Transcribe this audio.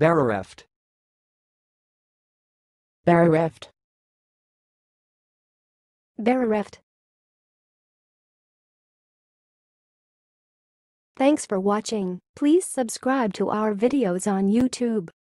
bereareft, bereareft, bereareft. Thanks for watching. Please subscribe to our videos on YouTube.